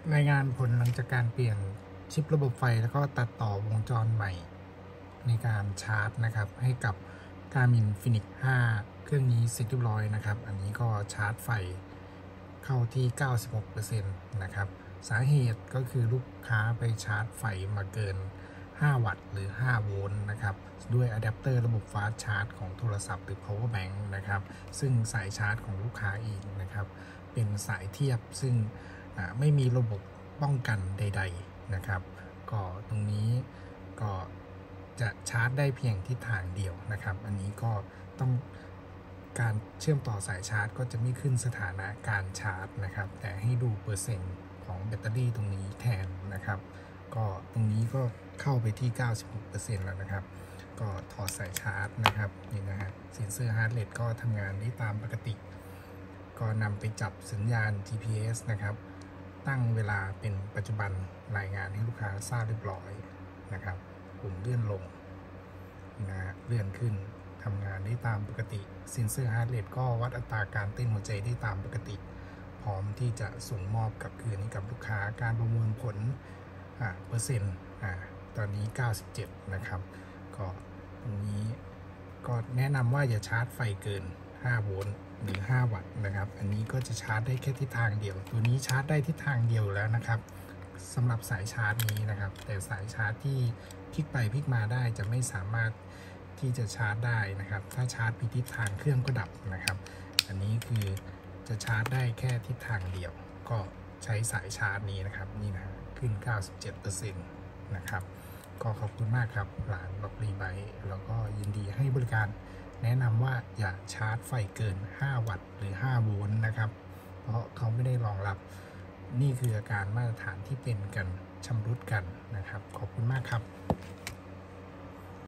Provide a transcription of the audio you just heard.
รายงานผลหลังจากการเปลี่ยนชิประบบไฟแล้วก็ตัดต่อวงจรใหม่ในการชาร์จนะครับให้กับ Garmin Fenix 5 เครื่องนี้เสร็จเรียบร้อยนะครับอันนี้ก็ชาร์จไฟเข้าที่ 96% นะครับสาเหตุก็คือลูกค้าไปชาร์จไฟมาเกิน 5 วัตต์หรือ 5 โวลต์นะครับด้วยอะแดปเตอร์ระบบฟาสต์ชาร์จของโทรศัพท์หรือ power bank นะครับซึ่งสายชาร์จของลูกค้าเองนะครับเป็นสายเทียบซึ่งไม่มีระบบป้องกันใดๆนะครับก็ตรงนี้ก็จะชาร์จได้เพียงทิศทางเดียวนะครับอันนี้ก็ต้องการเชื่อมต่อสายชาร์จก็จะไม่ขึ้นสถานะการชาร์จนะครับแต่ให้ดูเปอร์เซ็นต์ของแบตเตอรี่ตรงนี้แทนนะครับก็ตรงนี้ก็เข้าไปที่ 96% แล้วนะครับก็ถอดสายชาร์จนะครับนี่นะฮะเซ็นเซอร์ฮาร์ทเรทก็ทำงานได้ตามปกติก็นำไปจับสัญญาณ GPS นะครับตั้งเวลาเป็นปัจจุบันรายงานให้ลูกค้าทราบเรียบร้อยนะครับปุ่มเลื่อนลงนะเลื่อนขึ้นทำงานได้ตามปกติเซ็นเซอร์ฮาร์ทเรทก็วัดอัตราการเต้นหัวใจได้ตามปกติพร้อมที่จะส่งมอบกับคืนให้กับลูกค้าการประมวลผลเปอร์เซ็นต์ตอนนี้ 97 นะครับก็ตรงนี้ก็แนะนำว่าอย่าชาร์จไฟเกิน 5 โวลต์หรือ 5 วัตต์นะครับอันนี้ก็จะชาร์จได้แค่ทิศทางเดียวตัวนี้ชาร์จได้ทิศทางเดียวแล้วนะครับสำหรับสายชาร์จนี้นะครับแต่สายชาร์จที่พลิกไปพลิกมาได้จะไม่สามารถที่จะชาร์จได้นะครับถ้าชาร์จผิดทิศทางเครื่องก็ดับนะครับอันนี้คือจะชาร์จได้แค่ทิศทางเดียวก็ใช้สายชาร์จนี้นะครับนี่นะขึ้น 97% นะครับก็ขอบคุณมากครับร้านล็อกรีไบค์แล้วก็ยินดีให้บริการแนะนำว่าอย่าชาร์จไฟเกิน 5 วัตต์หรือ 5 โวลต์นะครับเพราะเขาไม่ได้รองรับนี่คืออาการมาตรฐานที่เป็นกันชำรุดกันนะครับขอบคุณมากครับ